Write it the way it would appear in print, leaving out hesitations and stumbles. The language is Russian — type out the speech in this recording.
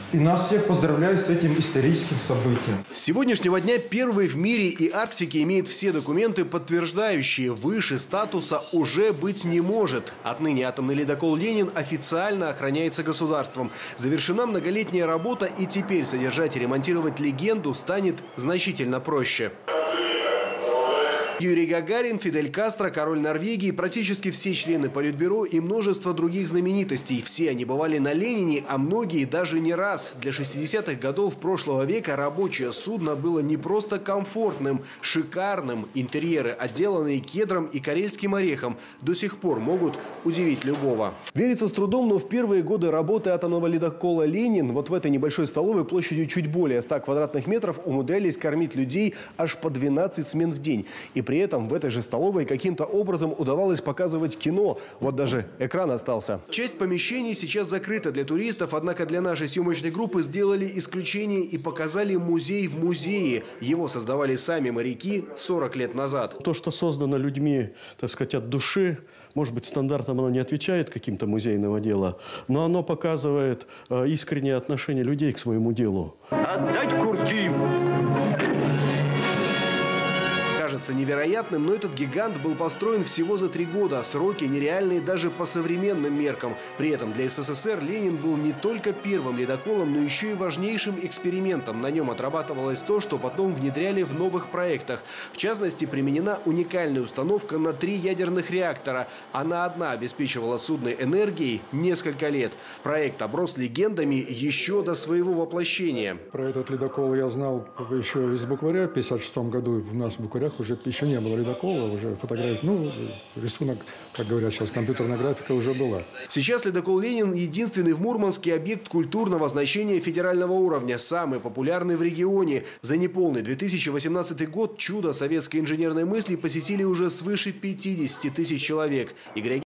И нас всех поздравляю с этим историческим событием. С сегодняшнего дня первый в мире и Арктике имеет все документы, подтверждающие, выше статуса уже быть не может. Отныне атомный ледокол «Ленин» официально охраняется государством. Завершена многолетняя работа, и теперь содержать и ремонтировать легенду станет значительно проще. Юрий Гагарин, Фидель Кастро, король Норвегии, практически все члены Политбюро и множество других знаменитостей. Все они бывали на Ленине, а многие даже не раз. Для 60-х годов прошлого века рабочее судно было не просто комфортным, шикарным. Интерьеры, отделанные кедром и карельским орехом, до сих пор могут удивить любого. Верится с трудом, но в первые годы работы атомного ледокола «Ленин» вот в этой небольшой столовой площадью чуть более 100 квадратных метров умудрялись кормить людей аж по 12 смен в день. И при этом в этой же столовой каким-то образом удавалось показывать кино. Вот даже экран остался. Часть помещений сейчас закрыта для туристов, однако для нашей съемочной группы сделали исключение и показали музей в музее. Его создавали сами моряки 40 лет назад. То, что создано людьми, так сказать, от души, может быть, стандартам оно не отвечает каким-то музейного дела, но оно показывает искреннее отношение людей к своему делу. Отдать курки! Кажется невероятным, но этот гигант был построен всего за 3 года. Сроки нереальные даже по современным меркам. При этом для СССР «Ленин» был не только первым ледоколом, но еще и важнейшим экспериментом. На нем отрабатывалось то, что потом внедряли в новых проектах. В частности, применена уникальная установка на 3 ядерных реактора. Она одна обеспечивала судной энергией несколько лет. Проект оброс легендами еще до своего воплощения. Про этот ледокол я знал еще из букваря. В 1956 году у нас в букварях уже еще не было ледокола, уже фотографии, рисунок, как говорят сейчас, компьютерная графика уже была. Сейчас ледокол «Ленин» – единственный в Мурманске объект культурного значения федерального уровня, самый популярный в регионе. За неполный 2018 год чудо советской инженерной мысли посетили уже свыше 50 тысяч человек.